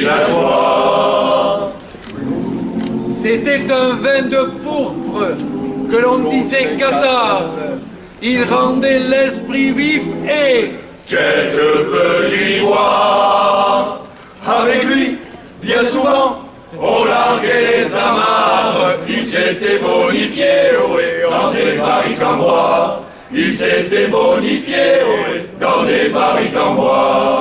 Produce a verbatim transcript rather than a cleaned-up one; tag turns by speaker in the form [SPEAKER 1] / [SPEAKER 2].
[SPEAKER 1] villageois.
[SPEAKER 2] C'était un vin de pourpre que l'on disait cathare. Il rendait l'esprit vif et
[SPEAKER 1] quelque peu d'ivoire. Avec lui, bien souvent, on larguait les amarres. Il s'était bonifié, ohé, dans des barriques en bois. Il s'était bonifié, ohé, dans des barriques en bois.